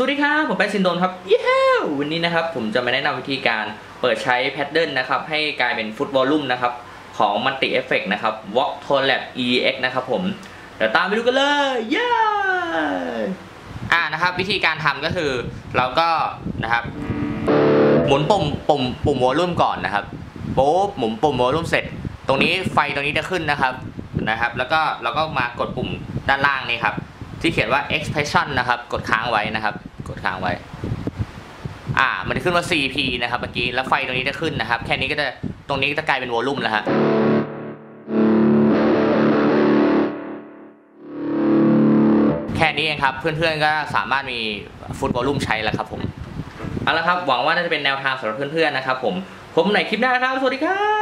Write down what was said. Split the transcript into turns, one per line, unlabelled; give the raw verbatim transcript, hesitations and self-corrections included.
สวัสดีครับผมแป๊ซินโดนครับเย้วันนี้นะครับผมจะมาแนะนำวิธีการเปิดใช้แพทเทิร์นนะครับให้กลายเป็นฟุตวอลลุ่มนะครับของมัลติเอฟเฟกต์นะครับ Vox Collab อี เอ็กซ์ นะครับผมเดี๋ยวตามไปดูกันเลยเย้อ่านะครับวิธีการทำก็คือเราก็นะครับหมุนปุ่มปุ่มปุ่มวอลลุ่มก่อนนะครับปุ๊บหมุนปุ่มวอลลุ่มเสร็จตรงนี้ไฟตรงนี้จะขึ้นนะครับนะครับแล้วก็เราก็มากดปุ่มด้านล่างนี่ครับที่เขียนว่า expression นะครับกดค้างไว้นะครับกดค้างไว้อ่ามันจะขึ้นว่า ซี พี นะครับเมื่อกี้แล้วไฟตรงนี้จะขึ้นนะครับแค่นี้ก็จะตรงนี้จะกลายเป็นวอลลุ่มแล้วฮะแค่นี้เองครับเพื่อนๆก็สามารถมีฟุตวอลลุ่มใช้แล้วครับผมเอาละครับหวังว่าน่าจะเป็นแนวทางสำหรับเพื่อนๆนะครับผมผมในคลิปหน้าครับสวัสดีครับ